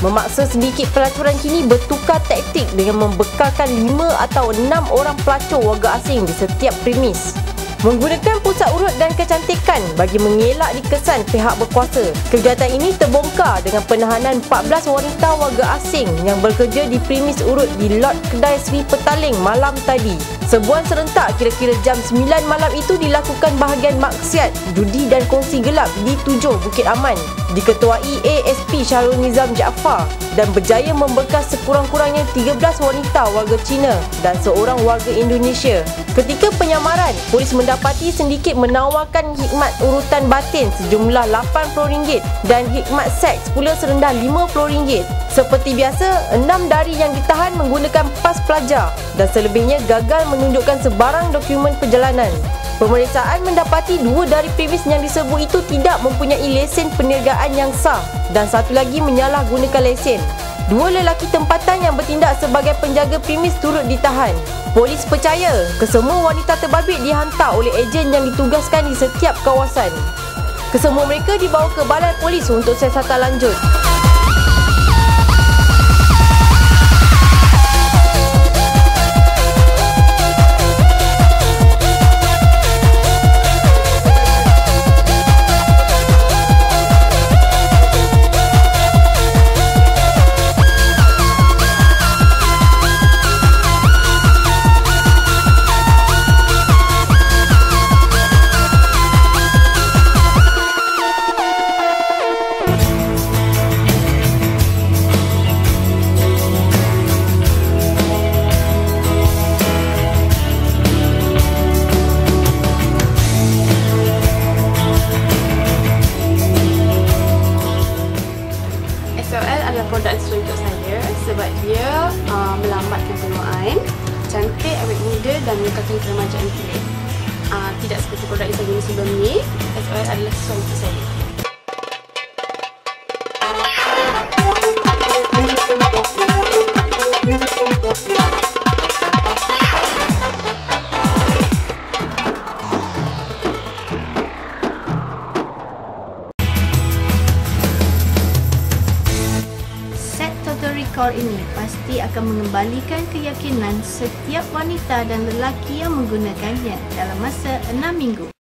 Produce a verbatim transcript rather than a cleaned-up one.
Memaksa sedikit pelacuran kini bertukar taktik dengan membekalkan lima atau enam orang pelacur warga asing di setiap premis. Menggunakan pusat urut dan kecantikan bagi mengelak dikesan pihak berkuasa. Kegiatan ini terbongkar dengan penahanan empat belas wanita warga asing yang bekerja di premis urut di lot kedai Sri Petaling malam tadi. Sebuan serentak kira-kira jam sembilan malam itu dilakukan bahagian maksiat, judi dan kongsi gelap di tujuh Bukit Aman. Diketuai A S P Syahrul Nizam Jaafar dan berjaya membekal sekurang-kurangnya tiga belas wanita warga Cina dan seorang warga Indonesia. Ketika penyamaran, polis mendapati sindiket menawarkan khidmat urutan batin sejumlah lapan puluh ringgit dan khidmat seks pula serendah lima puluh ringgit. Seperti biasa, enam dari yang ditahan menggunakan pas pelajar dan selebihnya gagal menunjukkan sebarang dokumen perjalanan. Pemeriksaan mendapati dua dari premis yang disebut itu tidak mempunyai lesen perniagaan yang sah dan satu lagi menyalahgunakan lesen. Dua lelaki tempatan yang bertindak sebagai penjaga premis turut ditahan. Polis percaya kesemua wanita terbabit dihantar oleh ejen yang ditugaskan di setiap kawasan. Kesemua mereka dibawa ke balai polis untuk siasatan lanjut. S O L adalah produk untuk saya sebab dia uh, melambatkan penuaan, cantik, awet muda dan meningkatkan keremajaan kulit. Uh, tidak seperti produk yang saya guna sebelum ni, S O L adalah sesuai untuk saya. Recall ini pasti akan mengembalikan keyakinan setiap wanita dan lelaki yang menggunakannya dalam masa enam minggu.